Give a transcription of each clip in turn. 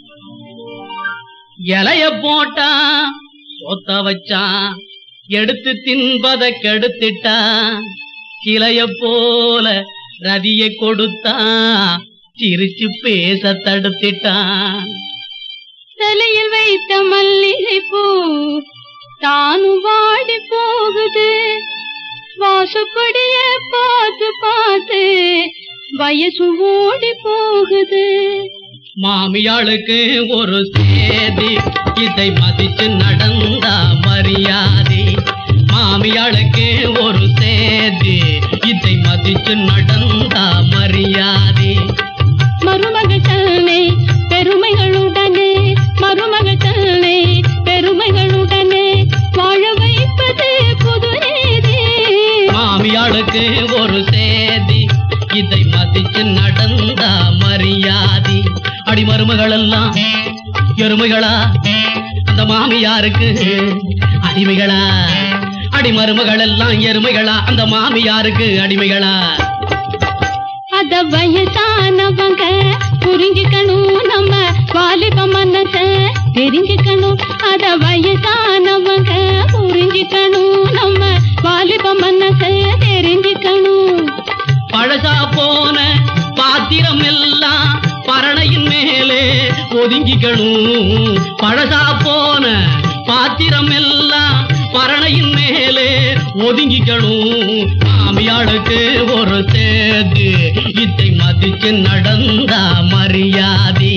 இலைய போட்டா சொத்த வச்சா எடுத்து தின்பத கெடுத்துட்டா சிலைய போல ரதியை கொடுத்தா சிரிச்சு பேச தடுத்துட்டா தலையில் வைத்த மல்லிகை பூ தானும் வாடி போகுது வாசப்படிய பார்த்து பார்த்து வயசு ஓடி போகுது மாமியாளுக்கு ஒரு சேதி இதை மதிச்சு நடந்தா மரியாதை மாமியாளுக்கு ஒரு சேதி இதை மதிச்சு நடந்தா மரியாதை மருமகள் தன்னை பெருமைகளுடனே மருமகள் தன்னை பெருமைகளுடனே வாழ வைப்பது புது நீதி மாமியாளுக்கு ஒரு சேதி இதை மதிச்சு நடந்தா மரியாதை அடி மருமகள் எல்லாம் எருமைகளா அந்த மாமியாருக்கு அடிமைகளா அடி மருமகள் எல்லாம் எருமைகளா அந்த மாமியாருக்கு அடிமைகளா அத வயசானவங்க புரிஞ்சுக்கணும் நம்ம வாலிப மனச தெரிஞ்சுக்கணும் அத வயசானவங்க புரிஞ்சுக்கணும் நம்ம வாலிப மனச தெரிஞ்சுக்கணும் பழசா போன பாத்திரம் எல்லாம் பரணையின் மேலே ஒதுங்கிக்கணும் பழசா போன பாத்திரம் எல்லாம் பரணையின் மேலே ஒதுங்கிக்கணும் மாமியாளுக்கு ஒரு சேது இதை மதிச்சு நடந்தா மரியாதை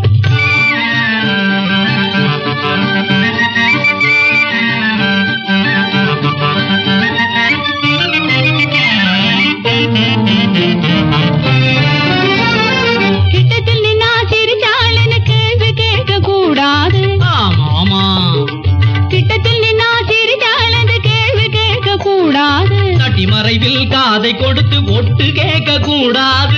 மறைவில் காதை கொடுத்து ஒட்டு கேட்க கூடாது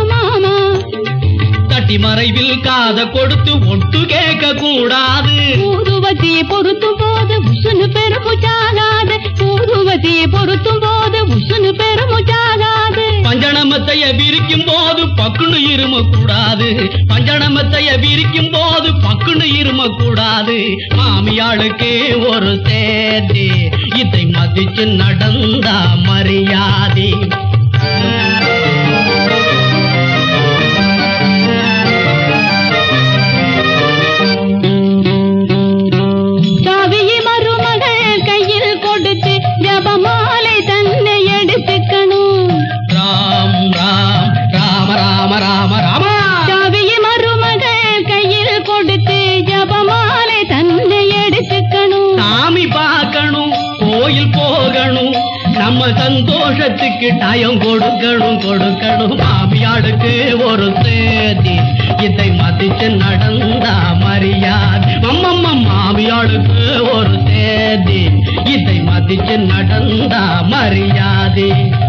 தட்டி மறைவில் காதை கொடுத்து ஒட்டு கேட்க கூடாது ஊதுவத்தியை பொருத்தும் போது உசுனு பெருமுச்சாகாது ஊதுவத்தியை பொருத்தும் போது உசுனு பெருமுச்சாகாது பஞ்சணமத்தைய விரிக்கும் போது பக்குன்னு இரும கூடாது பஞ்சணமத்தைய விரிக்கும் போது பக்குன்னு இரும கூடாது மாமியாளுக்கு ஒரு சேதி இதை மதிச்சு நடந்தா மரியாதை சாவியை மருமகள் கையில் கொடுத்து ஜபமாலை தன்னை எடுத்துக்கணும் ராம் ராம் ராம ராம ராம ராம சாவியை மருமகள் கையில் கொடுத்து ஜபமாலை தன்னை எடுத்துக்கணும் சாமி பார்க்கணும் கோயில் போகணும் நம்ம சந்தோஷத்துக்கு டயம் கொடுக்கணும் கொடுக்கணும் மாமியாளுக்கு ஒரு சேதி இதை மதிச்சு நடந்தா மரியாதை மாமியாளுக்கு ஒரு சேதி இதை மதிச்சு நடந்தா மரியாதை